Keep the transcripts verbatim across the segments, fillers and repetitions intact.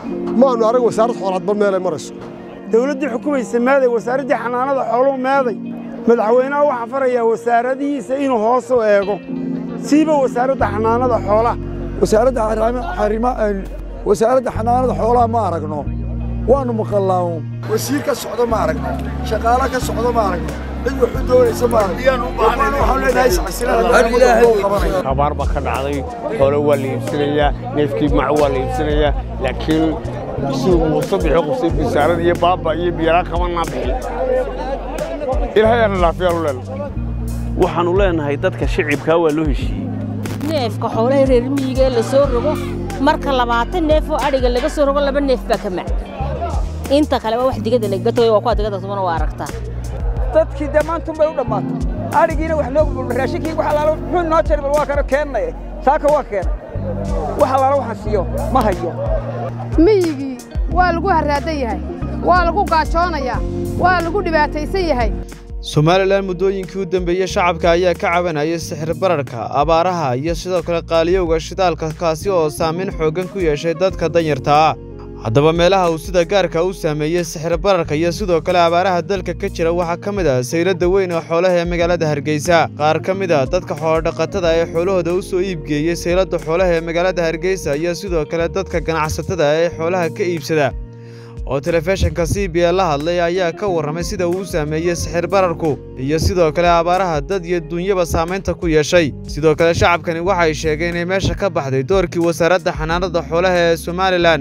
ما أنو أرجع وزارة حوالات بالمال مرس دولتي حكومة السماذي وزارة حنانة حولهم ماذي مدحوينا وحفر يا وزارة دي سئين هوسو إيجو سيبه وزارة حنانة حولها وزارة حريمة وزارة حنانة حولها ما أرجعنا وأنا مقلّاهم وزير كالسعودة ما أرجعنا شغالة كالسعودة ما أرجعنا بدو حدود سمار وأنا وحول ناس عسيرة خبر بكر علي هو اللي يبصريه نفكي مع هو اللي يبصريه لكن سوق مصطفى حقوق بسعر يا بابا يبيع كمان نبي إلهي أنا لا في الله waxaan leenahay dadka shicibka waa loo heshiiyay neefka xoolaha reer miyiga la soo rogo marka labaatan neef oo ariga laga soo rogo laba neef baa ka mac inta kale waa wax digada laga tago waa ku digada toban waa aragtaa dadkii damaantum bay u dhamaatay arigiina wax loo raashinkii wax alaalo wuxuu noo jaray waa kana keenay saaka waa keen wax alaalo waxaan siiyo ma hayo miyigi waa lagu haraadan yahay waa lagu gaajoonaya waa lagu dhibaataysan yahay Somaliland muddooyinkii u dambeeyay shacabka ayaa ka cabanayay sixir bararka abaaraha iyo sidoo kale qaaliyowga shidaalka kaasi oo saameyn xooggan ku yeeshay dadka danyarta ah haddaba meelaha uu sida gaarka u saameeyay sixir bararka iyo sidoo kale abaaraha dalka ka jira waxa ka mid ah saylada weyn ee xoolaha ee magaalada Hargeysa qaar ka mid ah dadka xoolo dhaqatada ee xoolahooda u soo iibgeeyay saylada xoolaha ee magaalada Hargeysa iyo sidoo kale dadka ganacsatada ee xoolaha ka iibsada oo telefishinka C B N la hadlay ayaa ka warramay sida uu saameeyay sixir bararku iyo sidoo kale abaaraha dad iyo dunyaba saameynta ku yeeshay sidoo kale shacabkani waxay sheegeen in meesha ka baxday doorkii wasaaradda xanaanada xoolaha ee Somaliland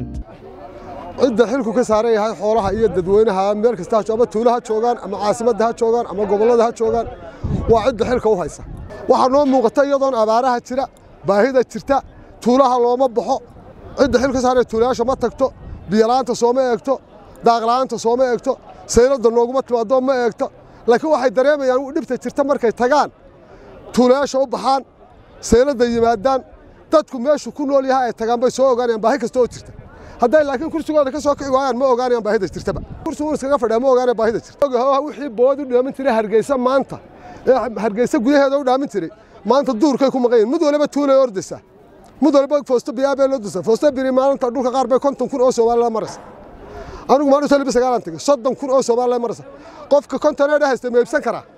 cidda xilku ka saaran yahay xoolaha iyo dadweynaha meel kasta ama tuulaha joogan ama caasimadda ha joogan ama gobolada ha joogan waa cidda xilka u haysa waxa noo muuqata iyadoon abaaraha jira baahida jirta tuulaha looma baxo cidda xilka saaran tuulayaasha ma tagto biyalaanta sooma eegto daaqlaanta sooma eegto saylada nooguma timaado ma eegto laakiin waxay dareemayaan u dhibta jirta markay tagaan tuulayaasha u baxaan saylada yimaadaan dadku meeshu ku nool yahay ay tagaan bay soo ogaanayaan baahi kasta oo jirta hadday laakiin kursigooda ka soo kici waayaan ma ogaanayaan baahida jirtaba kursigu iskaga fadhiya ma ogaanayaan baahida jirta wixii bood u dhaamin jiray Hargeysa maanta ee Hargeysa gudaheeda u dhaamin jiray maanta duurkay ku maqayeen mid waliba tuulay ordaysa mudalba foosto biyaabay loo dusay foosto biri maalinta dhulka qaar bay konton kun oo Soomaaliland maras anigu maanta soo libis gaalan tagay soddon kun oo Soomaaliland maras qofka konton ee haysta ma iibsan karaa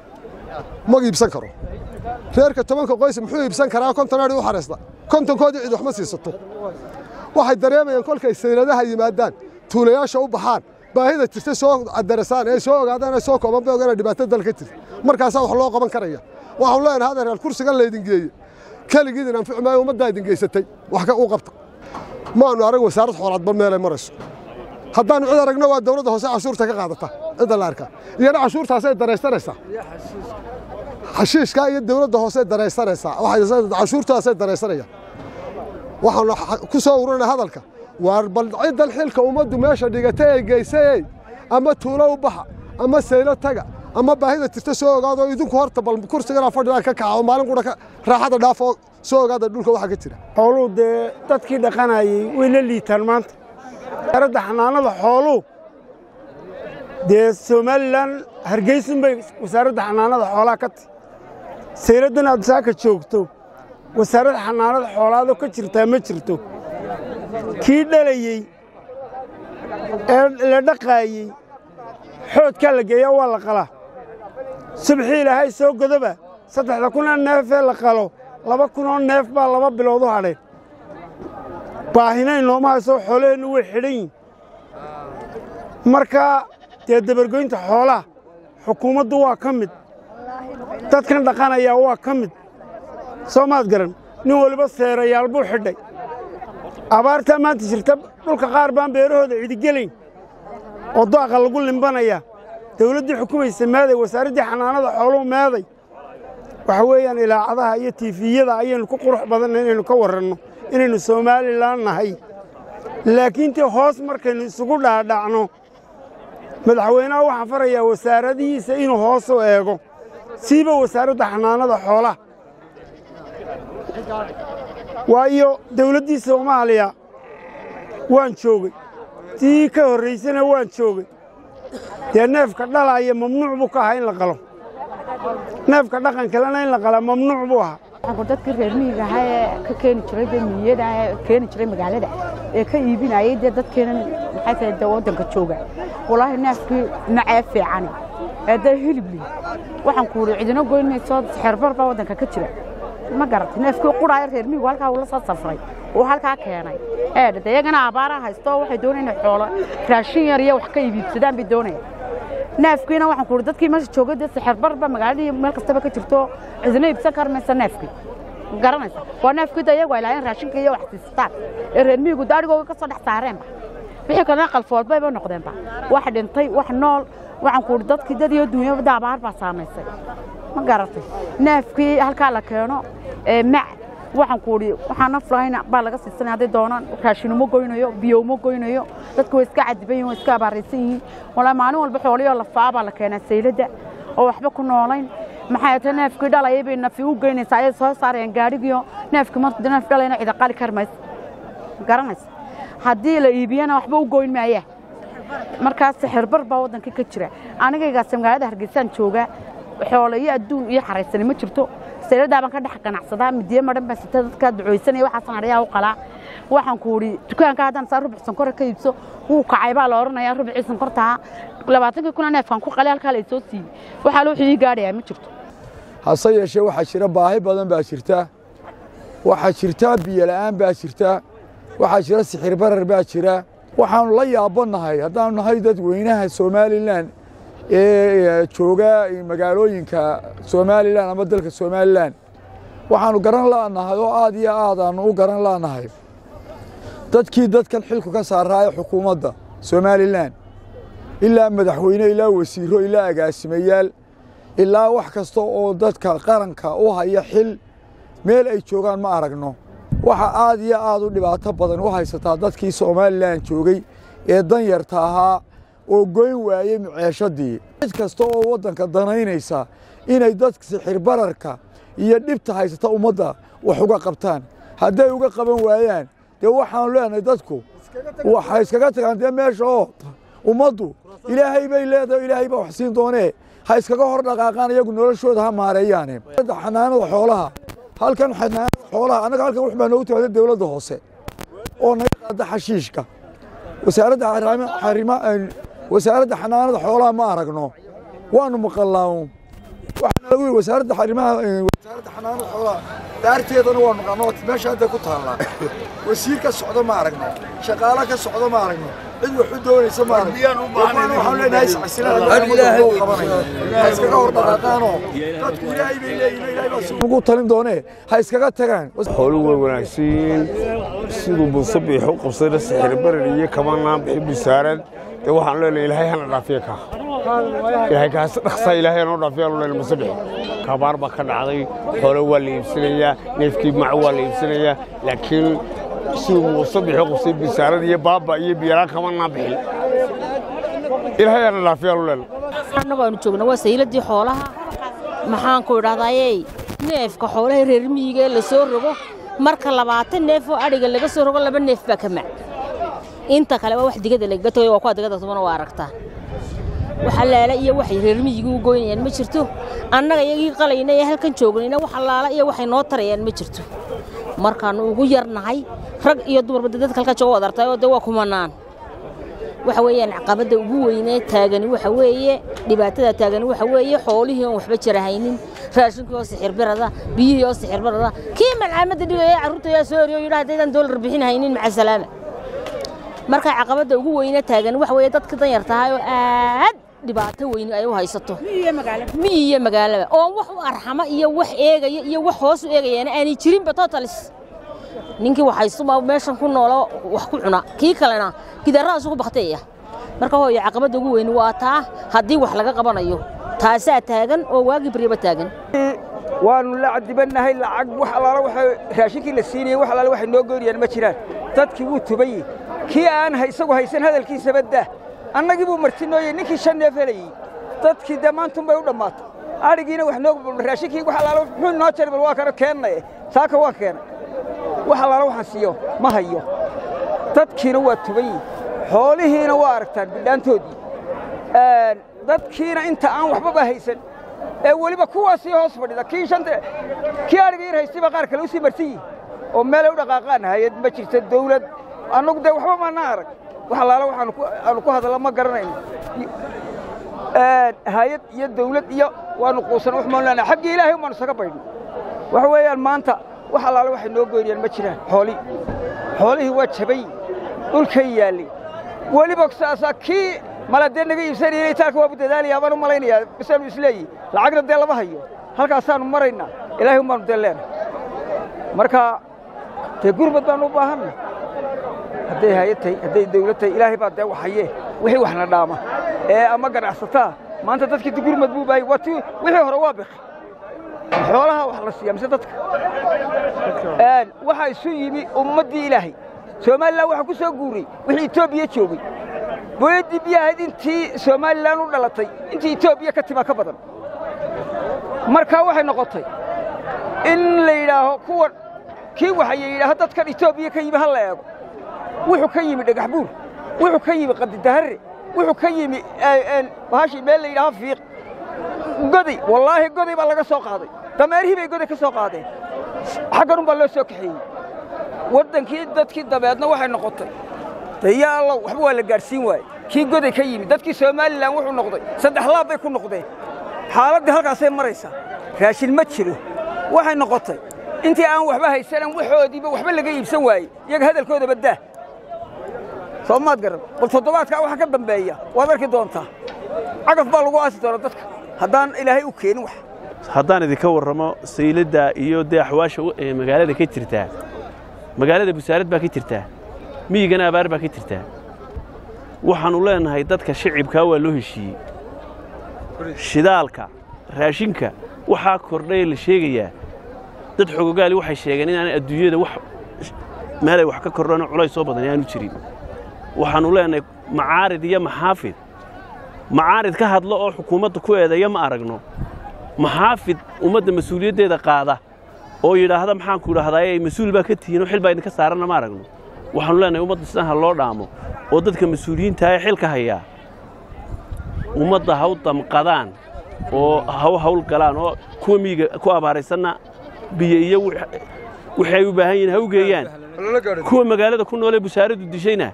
ma iibsan karo reerka tobanka qoys muxuu iibsan karaa konton ee u xareesta konton koodi cid wax ma siisato waxay dareemayaan kolkay sayladaha yimaadaan tuulayaasha u baxaan baahida jirta soo adarasaan ee soo ogaadaan soo kooban bay ogaanayaan dhibaatada dalka jirta markaas wax loo qaban karaya waxa uu leenahay hadal kursiga leedin geeyay كالجيدنا في عماية وما دايدين جيستي وحكا وقبط ما أنو أرجع وزارة حوالات بالمال مرس هذان عذر رجنا الدولة ده عشور تكقاعدتها هذا الأركان يعني عشور تاسع درست درست حشيش كاي الدولة ده درست درست واحد عشور تاسع درست ريا واحد كسورنا هذا الك واربل عيد الحلك ومد ماشى دقتي جيسي أما تولا وبحر أما سيلة تجا أما باهيدا تستسوق هذا يدوك هرت بالكرسي جرا فرد لك كعو مالن قولك راح هذا دافع سوق هذا دولك واحد كتير. حلو ده تذكير قناعي وين اللي ترمانت أرد حنانا ده حلو ده سومالان هرجيسن بي وسارد حنانا ده حلا كت سيردنا أدساك تشوكتو وسارد حنانا ده حلا ده كتير تام كتيرتو كيدا ليي لدقاي حوت كلا جاي ولا قلا سبحي لهاي سوق ذبه صدق لكنا الناف اللي قالوا لما كنا الناف با لما بلوضو عليه باهنا إنه ما يسوي حولين وحدين مركا تدبرجين تحوله حكومة دوا كمد تذكر دقنا يا هو كمد سومات قرن نقول بس ريال بو حدي أبارت ما تشرتب نلقى قاربان بيروه عيد جلين وضع قلقول لمبنايا دولتي حكومة السماذي وساردي حنانة حولهم ماذي وحويا إلى عضها أي تيفية أي نكقرح بدن إنه نكورنه إنه سومالي لنا هي لكن تخاص مركن سقول هذا عنه مدحوينا وحفر يا وساردي سينو خاصو إيجو سيبه وسارد حنانة حوله وأيو دولتي سوماليا وان شوقي تيك الرئيسنا وان شوقي يا ناف كدلا هي ممنوع بكها إن لقلم ناف كدلا كان كلنا إن لقلم ممنوع بها waxaan dadkii reer miyiga ahaa ee ka keeni jiray deemiyada ee keeni jiray magaalada ee ka iibinayay dadkeena maxay tahay wadanka jooga wallahi naaskii nacay fiican ee da hilibli waxaan ku uri cidina goynayso xirbar baa wadanka ka jira ma garatay naaskii quraay reer miyiga halka uu la soo safray oo halka keenay ee dadayagana abaara haysto waxay doonayaan xoolo raashin yar iyo wax ka iibsadaan bi doonayaan naafkiina waxaan ku uri dadkii meesha joogay dad xirbar baa magaalada meel kasta ka jirto cidina iibsan karmaysa naafkii garanaysa waa naafkii dayagu ay laayeen raashinka iyo wax siistaan ee reer miyigu daarigooda ka soo dhex saareen wixii kana qalfood bay noqdeen ba wax dhintay wax nool waxaan ku dadkii dad iyo dunyada daabaar baa saameysay ma garatay naafkii halka la keeno ee mac waxaan ku uri waxaan aflayna baa laga siisanay haday doonaan raashin uma goynayo biyo uma goynayo dadku way iska cadibayn way iska abaaraysan yihiin wala maalin walba xooliyo la faaba la keenaa saylada oo waxba ku noolayn maxay tahay naafkii dhalay bay nafi u geynaysaa ay soo saareen gaarigiyo naafkii markii naaf dhalayna cid qali karmays garanaysa haddii la iibiyana waxba u goyn maaya markaas xirbar baa wadanka ka jira anigayga magaalada Hargeysa jooga xoolo iyo adduun iyo xareysan ma jirto saylada baan ka dhex ganacsadaa midiye maran baa sita dadka duceysanay waxa sanariyaa u qalaa waxaan ku uri dukaanka hadan saar rubuc sonkor ka iibso uu kacay baa la oranayaa rubuc sonkorta labaatan kun neefkan ku qalay halka la soo siiyay waxa loo xidhi gaadhay ma jirto hase yeeshee waxa jira baahi badan baa jirta waxa jirta biyo la'aan baa jirta waxa jira sixir barar baa jira waxaan la yaabanahay haddaan nahay dad weynaha Soomaaliland ee jooga magaalooyinka Soomaaliland ama dalka Soomaaliland waxaanu garan laanahay oo aad iyo aad aan u garan laanahay dadkii dadkan xilku ka saaraya xukuumadda Soomaaliland ilaa madaxweyne ilaa wasiiro ilaa agaasimayaal ilaa wax kasta oo dadka qaranka u haya xil meel ay joogaan ma aragno waxa aad iyo aad u dhibaato badan u haysataa dadkii Soomaaliland joogay ee dan yarta ahaa oo goyn waayay muceeshadii cid kasta oo wadanka danaynaysa inay dadka sixir bararka iyo dhibta haysata ummadda wax uga qabtaan haday uga qaban waayaan de waxaan leenahay dadku waxa iskaga tagaan de meesha oo ummaddu ilaahay bay leedahay ilaahay baa wax siin doonee ha iskaga hor dhaqaaqaan iyagu noloshooda ha maareeyaan xanaanada xoolaha halkan xanaanada xoolaha anaga halkan wax baa noogu timaada dawladda hoose oo naga qaada xashiishka wasaaradda xarima wasaaradda xanaanada xoolaha ma aragno waanu maqalnaa waxaan lagu wasaaradda xarimaha wasaaradda xanaanada xoolaha daarteedana waa maqalnaa meesha hadda ku taala wasiirka socdo ma aragno shaqaalaha ka socdo ma aragno cid wax u doonaysa ma aragno waxaan leenahay iscasilaan ilaahay uu qabanayo ha iskaga hor dhaqaaqaano dadku ilaahay bay leeyihiin ilaahay baa ugu talin doonee ha iskaga tagaan xooluhu way wanaagsan siduu bulsabix u qabsada sixir barar iyo kabanaan bixi bisaarad ee waxaan leenahay ilaahay hana dhaafiya ka ilaahay ka dhaqsa ilaahay noo dhaafiya loo musabix kabaar ba ka dhacday xoolo waa la iibsanayaa neefkii mac waa la iibsanayaa laakiin siduu musabix u qabsay bisaarad iyo baaba iyo biyara kabanaan bixi ilaahay hana dhaafiya loo anagoo aanu joogno waa sayladii xoolaha maxaan ku idhahdaayey neefka xoolaha reer miyiga la soo rogo marka labaatan neef oo adhiga laga soo rogo laba neef baa ka mac inta kale waa wax digada laga tagay waa ku digada toban waa aragtaa waxa laala iyo wax reer miyiga u gooynayaan ma jirto annaga iyagii qalayna ee halkan joognayna waxa laala iyo waxay noo tarayaan ma jirto markaan ugu yarnahay rag iyo dumar dadka halka jooga wadartay oo waa kumanaan waxa weeyaan caqabada ugu weynee taagan waxa weeye dhibaatada taagan waxa weeye xoolihii oo waxba jirahaynin raashinkii oo sixir barada biyihii oo sixir barada kii malcamada dhigay carruurta yaa soo riyo yiraahdeen doolar bixin haynin maca salaama marka caqabada ugu weynee taagan waxa weeye dadka dan yartahay oo aad dhibaato weyn ay u haysato miyiga magaalada miyiga magaalada oo wax u arxama iyo wax eegaya iyo wax hoos u eegayana aanay jirin ba totalis ninkii waxay suma meeshan ku noolo wax ku cuna kii kalena gidaraa isugu baqtay marka hooyo caqabada ugu weyn waa taa hadii wax laga qabanayo taasa taagan oo waagi bariba taagan waanu la cadibanahay lacag wax alaala waxa raashinkii la siinay wax alaala wax noo gooriyaan ma jiraan dadkii uu tubay kii aan haysagu haysan hadalkiisa badda annagii buu martinooyay ninkii shan neef helay dadkii damaantum bay u dhamaatay arigiina wax noo raashinkii wax alaala wuxuu noo jaray bal waa kana keenay saaka waa keenay wax alaala waxaan siiyo ma hayo dadkiina waa tubay xoolihiina waa aragtaan bidhaantoodii dadkiina inta aan waxba ba haysan ee weliba kuwaasii hoos fadhida kii shanta kii adhiga yar haystayba qaar kale u sii marsan yihin oo meelay u dhaqaaqaan hay-ad ma jirta dawlad annagu dee waxba maana arag wax allaala waxaanu ku hadalla ma garanayno hay-ad iyo dawlad iyo waanu quusan wax maan leenahay xaggii ilaahay umaanu isaga baydhno waxa weeyaan maanta wax allaala waxay noo goynayaan ma jiraan xoolii xoolihii waa jabay dhulkay yaallay weliba saasaa kii mala dee naga iibsanayay itaalka waa budadaalaya baan u malaynayaa bisaanu isleeyihi lacagna dee lama hayo halkaasaanu maraynaa ilaahay umaanu dee leenahay marka dee gurbad baanu u baahanna hadday hay-ad tahay hadday dawlad tahay ilaahay baa dee waxayee wixii waxna dhaama ee ama ganacsataa maanta dadkii gurmad buu baayay waa tii wixii hore waa biqi xoolaha wax la siiya mise dadka waxaa isu yimi ummaddii ilaahay somalilan waxaa ku soo guuray wixii etoobiya joogay booyaddii biyaha ahayd intii somalilan u dhalatay intii etoobiya ka timaa ka badan markaa waxay noqotay in la yidhaaho kuwa kii waxaya yidhaaho dadkan etoobiya ka yimi ha la eego wuxuu ka yimi dhagax buur wuxuu ka yimi qadidaharre wuxuu ka yimi bahashii meel la yidhaaho fiiq goday wallaahi goday baa laga soo qaaday dameerihii bay goday ka soo qaadeen xaggan un baa loo soo kaxeeyey waddankii dadkii dabeedna waxay noqotay dayaa allow waxba waa la gaadhsiin waaye kii goday ka yimi dadkii somalilan wuxuu noqday saddex laab bay ku noqdeen xaaladdii halkaasay maraysaa raashin ma jiro waxay noqotay intii aan waxba haysanan waxoodiiba waxba laga iibsan waayey iyaga hadalkooda baddaa soo maad garan bal toddobaadkaa waxa ka dambeeya waad arki doontaa cagaf baa lagu aasi doona dadka haddaan ilaahay u keenin wax haddaan idinka warramo sayladda iyo dee axwaasha ee magaalada ka jirtaa magaalada busaarad baa ka jirtaa miyigana abaar baa ka jirtaa waxaannu leenahay dadka shicibkaa waa loo heshiiyey shidaalka raashinka waxaa kordhay la sheegayaa dad xogogaali waxay sheegeen inaanay adduunyada wax meelay wax ka kordhano culays soo badan aanu jirin waxaannu leenahay macaarid iyo maxaafid macaarid ka hadlo oo xukuumadda ku eedeeya ma aragno maxaafid ummadda mas-uuliyaddeeda qaada oo yidhaahda maxaanku idhahdaaye mas-uul baa ka tihiin oo xil baa idinka saaranna ma aragno waxaannu leenahay ummadda sidan ha loo dhaamo oo dadka mas-uuliyiinta ee xilka hayaa ummadda ha u damqadaan oo ha u hawl galaan oo kuwa miyiga ku abaaraysanna biyo iyo wixii ay u baahan yihiin ha u geeyaan kuwa magaalada ku noolee busaaradu dishayna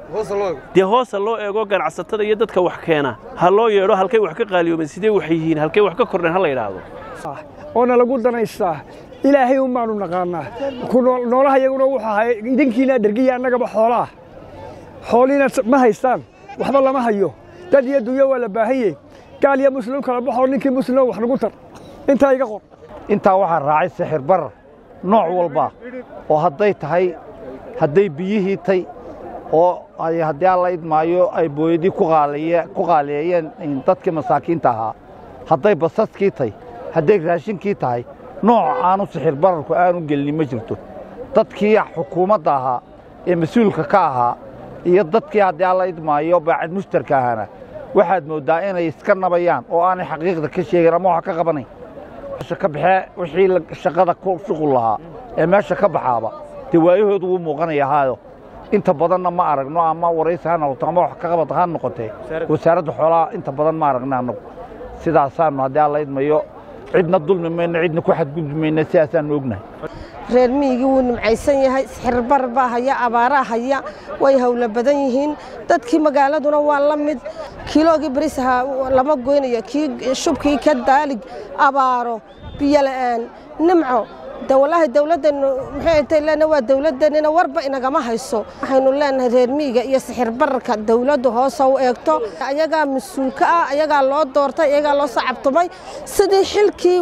dee hoosa loo eego ganacsatada iyo dadka wax keena ha loo yeedho halkay wax ka qaaliyoobeen sidee wax yihiin halkay wax ka kordheen ha la yidhaahdo oona lagu danaystaa ilaahay un baanu naqaannaa noolaha iyaguna wuxuu ahay idinkiina dhergiya annagaba xoolaah xooliina ma haystaan waxba lama hayo dad iyo dunya waa la baahan yahay gaal iyo muslim kala baxoo ninkii muslim wax nagu tar intaa iga qor intaa waxaa raacay sixir barar nooc walba oo hadday tahay hadday biyihii tay oo haddii alla idmaayo ay booyadii ku qaaleeyeen dadkii masaakiinta ahaa hadday basaskii tahay hadday raashinkii tahay nooc aanu sixir bararku aanu gelinin ma jirto dadkii xukuumadda ahaa ee mas-uulka ka ahaa iyo dadkii haddii alla idmaayo baacad mushtarka ahaana waxaad mooddaa inay iska nabayaan oo aanay xaqiiqda ka sheegin ama wax ka qabanayn ka baxee wixii shaqada ku shuqul lahaa ee meesha ka baxaaba dee waayahoodu wuu muuqanaya haayo inta badanna ma aragno ama waraysi ha noqoto ama wax ka qabad ha noqotee wasaaradda xoolaha inta badan ma aragna annagu sidaasaannu haddii alla idmayo cidna dulmi mayno cidna ku xadgudbi mayno sidaasaannu ognahay reer miyigii wuu nimcaysan yahay sixir barar baa haya abaaraa haya way hawlo badan yihiin dadkii magaaladuna waa la mid kiiloogii barisaha lama goynayo kii shubkii ka daalig abaaro biyo la'aan nimco de wallaahi dawladdeenu maxay intay leenahay waa dawladdeennina warba inagama hayso waxaynu leenahay reer miyiga iyo sixir bararka dawladdu hoos u eegto ayagaa mas-uulka ah ayagaa loo doortay ayagaa loo sacabtumay sidii xilkii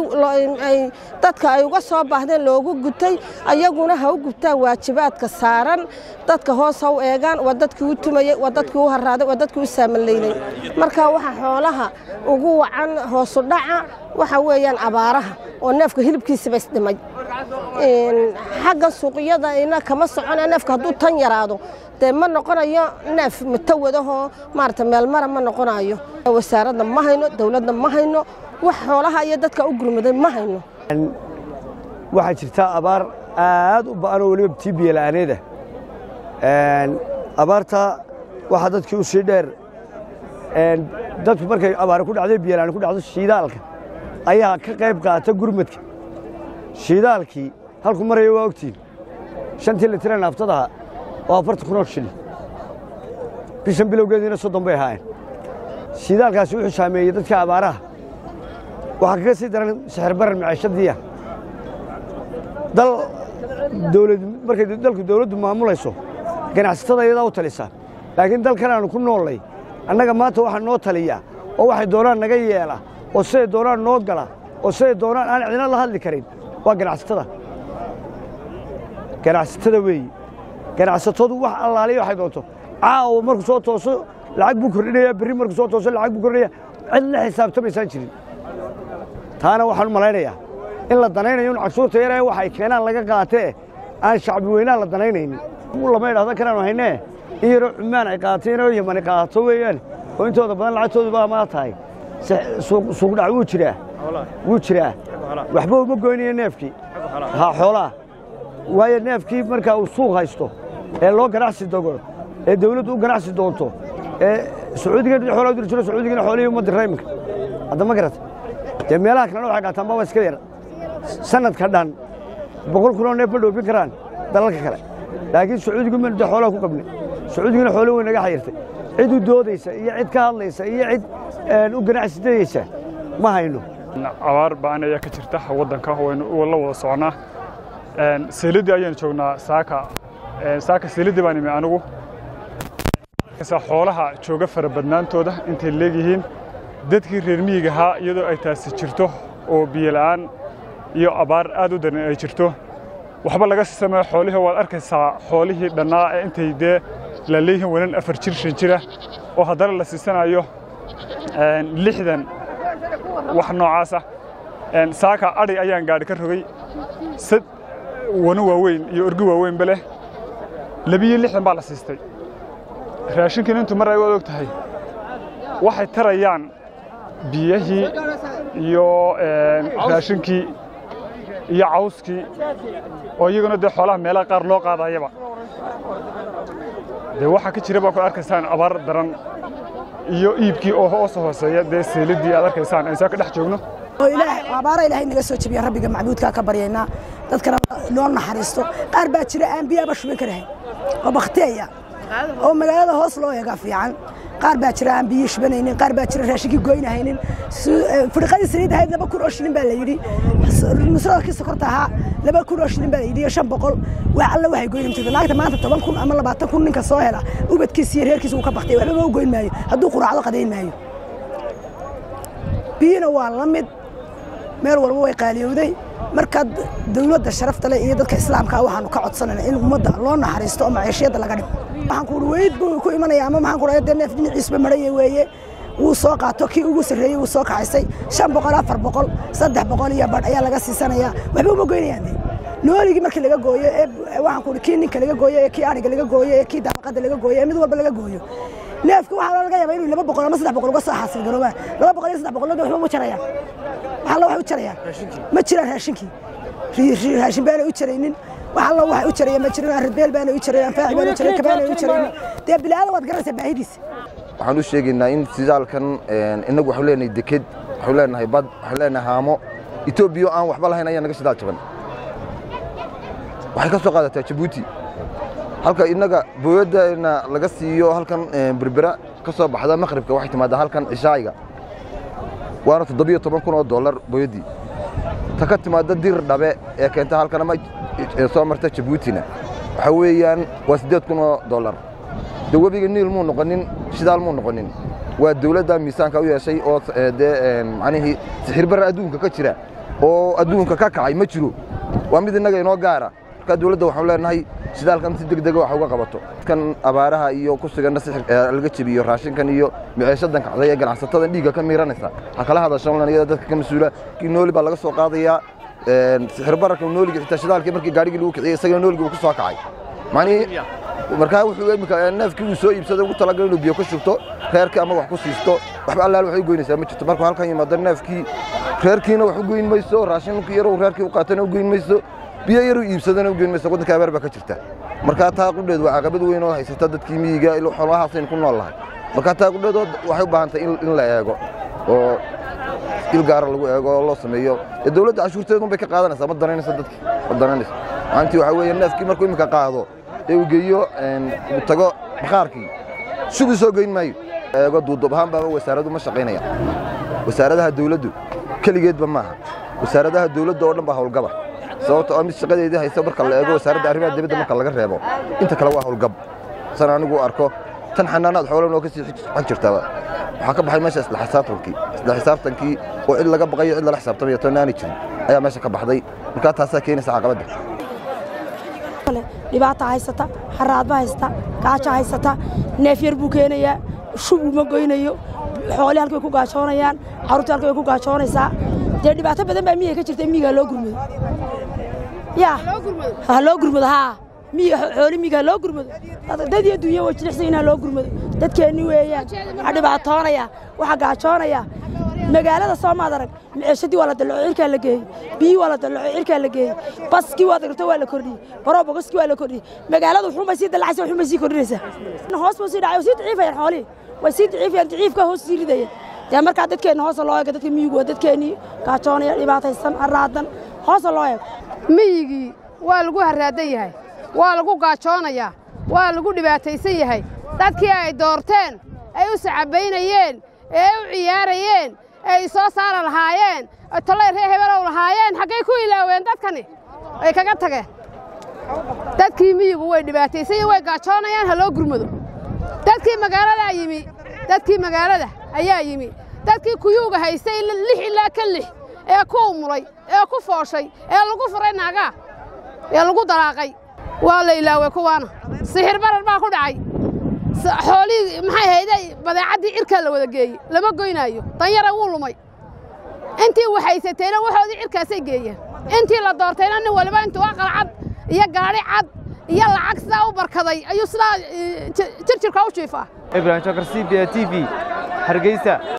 dadka ay uga soo baahdeen loogu gutay ayaguna ha u gubtaan waajibaadka saaran dadka hoos ha u eegaan waa dadkii u tumayey waa dadkii u haraaday waa dadkii u saamalaynay marka waxa xoolaha ugu wacan hoosu dhaca waxa weeyaan abaaraha oo neefka hilibkiisaba isdhimay xagga suuqyada ina kama socona neefka hadduu tan yaraado dee ma noqonayo neef mutawadahoo maarata meelmara ma noqonayo wasaaradda ma hayno dawladda ma hayno wax xoolaha iyo dadka u gurmaday ma hayno waxaa jirta abaar aad u ba'anoo weliba tii biyola'aaneeda abaarta waxaa dadkii u sii dheer dadku markay abaare ku dhacday biyola'aan ku dhacdo shiidaalka ayaa ka qayb qaata gurmadka shidaalkii halku maraya waa ogtiin shantii litran naftadaha waa afartan kun oo shilin bishan bilowgeediina soddon bay ahaayeen shidaalkaasi wuxuu saameeyey dadka abaaraha waxaa kaga sii daran sixir barar maciishadiiya dal dawlad markay dalku dawladdu maamulayso ganacsatada iyadaa u talisaa laakiin dalkan aanu ku noollay annaga maanta waxaa noo taliya oo waxay doonaan naga yeela oo siday doonaan noo gala oo siday doonaan aan cidina la hadli karin waa ganacsatada ganacsatada weeyi ganacsatadu wax allaaliya waxay doonto caawa markuu soo tooso lacag buu kordhinayaa berri markuu soo tooso lacag buu kordhinayaa cid la xisaabtamaysaan jirin taana waxaan u malaynayaa in la danaynayo in cashuurta yaree waxay keenaan laga qaatee aan shacbi weynaan la danaynaynin lama idhahda kanaanu haynee in yaroo cumaan ay qaato inoo yamani qaato weeyaan oo intooda badan lacagtoodu baa maa tahay suuqdhac wuu jiraa wuu jiraa waxba uma goynayo neefkii ha xoolaha waayo neefkii markaa uu suuq haysto ee loo ganacsi dogo ee dawladdu u ganacsi doonto ee sacuudigan xoolaa u diri jiro sacuudigana xoolihii uma dirra iminka hadda ma garata dee meelaha kalena waxay qaataan baba iska yar sanadka dhan boqol kunoo neef ma dhoofin karaan dalalka kale laakiin sacuudigu ma dee xoolaha ku qabnay sacuudigana xoolo weyn naga xayirtay cid u doodaysa iyo cid ka hadlaysa iyo cid u ganacsidayeysa ma hayno abaar ba'an ayaa ka jirta waddanka waynu la wada soconaa seeladii ayaan joognaa saaka saaka seeladii baan imi anigu xoolaha jooga fara badnaantooda intay leegyihiin dadkii reer miyiga ahaa iyadoo ay taasi jirto oo biyo la'aan iyo abaar aad u daran ay jirto waxba laga sii sameeyo xoolihii waad arkaysaa xoolihii dhannaa ee intay dee la leeyihiin wanan afar jir shan jira oo haddana la siisanayo lixdan wax noocaasa saaka adhi ayaan gaadhi ka rogay sad wano waaweyn iyo orgi waaweynba leh labiyo lixdan baa la siistay raashinkiina intu mar ay waad og tahay waxay tarayaan biyihii iyo raashinkii iyo cawskii oo iyaguna dee xoolaha meelaha qaar loo qaadayaba dee waxaa ka jira baa ku arkaysaan abaar daran iyo iibkii oo hoos hooseeya dee seeladii aad arkaysaan aysaa ka dhex joogno abaara ilaahay naga soo jabiya rabbiga macbuudkaa ka baryaynaa dadkana noo naxariisto qaar baa jira aan biyaaba shuban karahay oo bakteeya oo magaalada hoos loo eega fiican qaar baa jira aan biyo shubanaynin qaar baa jira raashinkii goynahaynin firiqadii saliid ahayd laba kun oo shilin baa la yidhi nusradkii sokorta ahaa laba kun oo shilin baa la yidhi iyo shan boqol wax alla waxay goyn jirta naagta maanta toban kun ama labaatan kun ninka soo hela ubadkiisa iyo reerkiisa uu ka baktay waxba u goyn maayo hadduu quraacdo qadayn maayo biyana waa la mid meel walba way qaaliyowday marka dawladda sharafta leh iyo dadka islaamka waxaanu ka codsanayna in ummadda loo naxariisto oo maciishiyada laga dhigo waxaan ku weyd buu ku imanaya ama maxaan ku raayay neef dhinaciisba maray weeye wuu soo qaato kii ugu sareeyay wuu soo kacaysay shan boqol afar boqol saddex boqol iyo badh ayaa laga siisanaya waxba uma goynayaan nooligi markii laga gooyo ee waxaan ku kii ninka laga gooyo ee kii ariga laga gooyo ee kii daaqada laga gooyo ee mid walba laga gooyo neefka waxa laga yaabaa inuu laba boqol ama saddex boqol uga soo xasil garoobaan laba boqol iyo saddex boqol waxba ma jarayaan waxa la wax u jarayaan ma jiraan raashinkii raashin baan u jaraynin waxa la wax u jarayaan ma jiraan arbeel baan u jarayaan faaci baan u jarayaan kabaan u jarayaan dee bilaada wad garanaysaa baahidiisa waxaan u sheegaynaa in sidaalkan inagu waxu leenahay deked waxu leenahay bad waxu leenahay haamo Itoobiya aan waxba lahayn ayaa naga sidaal jaban waxay ka soo qaadataa Djibouti halka inaga booyadana laga siiyo halkan berbera ka soo baxda maqribka waxay timaadaa halkan cishaayiga waana toddobiyo toban kun oo dollar booyadii ta ka timaada dir dhabe ee keenta halkan ama soo marta Djiboutina waxa weeyaan waa siddeed kun oo dollar dawabiga niil muu noqonin shidaal muu noqonin waa dawladda miisaanka u yeeshay oo dee macnaheedu sixir bar adduunka ka jira oo adduunka ka kacay ma jiro waa mid inaga inoo gaara marka dawladda waxaan leenahay sidaalkan si degdeg ah wax uga qabato kan abaaraha iyo ku sugan sixir laga jabiyo raashinkan iyo miceeshadan kacday ee ganacsatada dhiiga ka miiranaysa ha kala hadasho iyada dadka ka masuula kii nooli baa laga soo qaadayaa sixir bararka nooliga xitaa shidaalkii markii gaarigii lagu kiciyay isaga nooliga uu ku soo kacay macnaheedu markaa wuxuu imika neefkii uu soo iibsaday ugu talagalay inuu biyo ku shubto reerkii ama wax ku siisto waxba allaal waxay goynaysaa ma jirto marka halkan yimaado neefkii reerkiina wax u goyn mayso raashinkii yar uu reerkii u qaatana u goyn mayso biyo yar u iibsadana u goyn mayso waddanka abaar baa ka jirta marka taa qudheed waa caqabad weyn oo haysata dadkii miyiga ilo xoolahaas in ku nool lahay marka taa qudheed waxay u baahan tahay in la eego oo il gaar lagu eego oo loo sameeyo ee dawladda cashuurteedu bay ka qaadanaysaa ma danaynaysa dadkii ma danaynaysa maanta waxa weeye neefkii markuu imika qaado ee uu geeyo een uu tago bakhaarkii subi soo geyn maayo eego duudob ahaan baa wasaaraddu ma shaqaynaya wasaaradaha dawladdu kaligeedba maaha wasaaradaha dawladda oo dhan baa hawlgaba sababtoo ah mid shaqadeedii haysa marka la eego wasaaradda arrimaha dibadda marka laga reebo inta kale waa hawlgab san anigu arko tan xanaanaad xoolaha oo ka sii xan jirtaa waxa ka baxay meesha isla xisaabtankii isla xisaabtankii oo cid laga baqayo cid la xisaabtamayo tan aan jirin ayaa meesha ka baxday marka taas ay keenaysaa caqabada dhibaato haysata xaraad ba haysta gaajo haysata neef yar buu keenayaa shub uma goynayo xoolaha halkay ku gaajoonayaan caruurta halkay ku gaajoonaysaa dee dhibaato badan baa miyiga ka jirta miyiga loo gurmado yaa ha loo gurmado haa miyiga xooli miyiga loo gurmado dad iyo dunya way jilicsan inaa loo gurmado dadkeenni weeyaan waxa dhibaatoonaya waxa gaajoonaya magaalada Soomaad arag meeshadii waa la dalaco cirka la geeyay biyo waa la dalaco cirka la geeyay baski waa darto waa la kordhiyay baroobo baski waa la kordhiyay magaalada wuxuu ma sii dalacaysaa wuxuu ma sii kordhinaysaa hoos ma sii dhacay sii daciifayaan xooli way sii daciifayaan daciifka hoos sii ridayaan yaa marka dadkeena hoos loo eego dadka miyigu dadkeeni gaajoonaya dhibaataysan araadan hoos loo eego miyigii waa lagu haraadan yahay waa lagu gaajoonaya waa lagu dhibaataysan yahay dadkii ay doorteen ay u sacabaynayeen ee u ciyaarayeen ay soo saara lahaayeen talay reer hebelow lahaayeen xaggay ku ilaaween dadkani ay kaga tageen dadkii miyigu way dhibaataysan way gaajoonayaan ha loo gurmado dadkii magaalada yimi dadkii magaalada ayaa yimi dadkii kuyuuga haystay lix ilaa ka lix ee ku umulay ee ku fooshay ee lagu furay naaga ee lagu dalaaqay waa la ilaaway kuwaana sixir barar baa ku dhacay xooli maxay hayday badeecadii cirka la wada geeyay lama goynaayo danyara wuu lumay intii waxaysateena waxoodii cirkaasay geeyeen intii la doortayna nin waliba intuu aqal cad iyo gaari cad iyo lacag sidaa u barkaday ayuu sidaa jirjirka u jiifaa ibrahim shakar c b t v hargeysa